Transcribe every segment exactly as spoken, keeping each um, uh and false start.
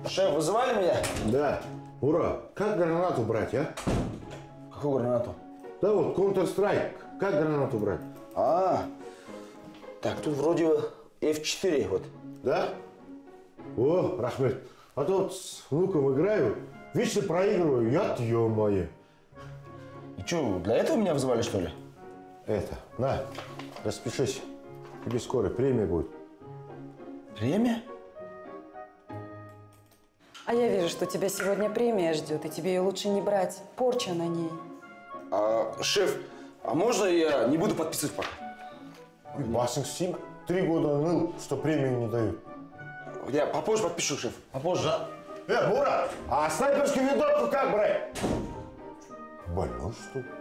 Шеф, вызывали меня? Да. Ура, как гранату брать, а? Какую гранату? Да вот, Counter-Strike. Как гранату брать? А, так, тут вроде эф четыре, вот. Да? О, Рахмет. А то вот с внуком играю, вечно проигрываю, я ё-моё. И что, для этого меня вызывали, что ли? Это, на, распишись. Тебе скоро премия будет. Премия? А я вижу, что тебя сегодня премия ждет, и тебе ее лучше не брать. Порча на ней. А, шеф, а можно я не буду подписывать пока? Басинг Сим три года ныл, что премию не дают. Я попозже подпишу, шеф. Попозже. Э, Мура, а снайперский винтовку как брать? Больной, что ли?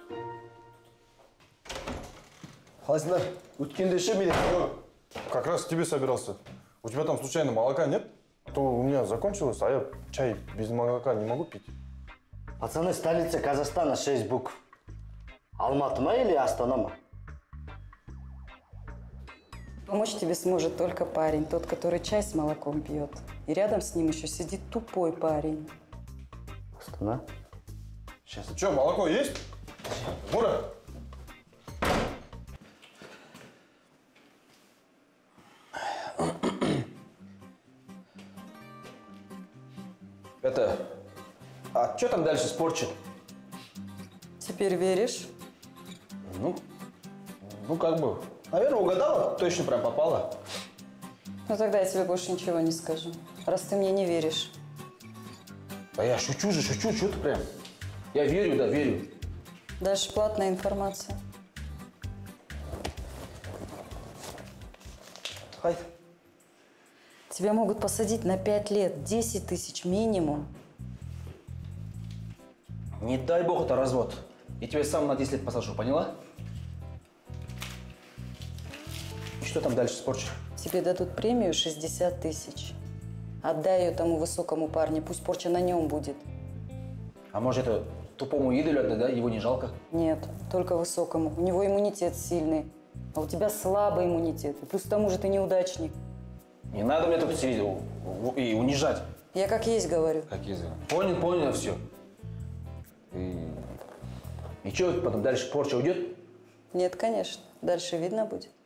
Хазина, өткенде ше мен. Как раз к тебе собирался. У тебя там случайно молока нет? А то у меня закончилось, а я чай без молока не могу пить. Пацаны, столица Казахстана, шесть букв. Алматыма или Астанама? Помочь тебе сможет только парень, тот, который чай с молоком пьет. И рядом с ним еще сидит тупой парень. Астана? Сейчас. Что, молоко есть? Мура? Это, а что там дальше с порчей? Теперь веришь? Ну, ну как бы, наверное, угадала, точно прям попала. Ну тогда я тебе больше ничего не скажу, раз ты мне не веришь. Да я шучу же, шучу, что ты прям. Я верю, да, верю. Дальше платная информация. Хай. Тебя могут посадить на пять лет, десять тысяч минимум. Не дай бог это развод. Я тебя сам на десять лет посажу, поняла? И что там дальше с порчей? Тебе дадут премию шестьдесят тысяч. Отдай ее тому высокому парню, пусть порча на нем будет. А может, это тупому идолю отдать, да? Его не жалко? Нет, только высокому. У него иммунитет сильный, а у тебя слабый иммунитет. И плюс к тому же ты неудачник. Не надо мне тут сидеть и унижать. Я как есть говорю. Как язык. Понял, понял, все. И, и что, потом дальше порча уйдет? Нет, конечно. Дальше видно будет.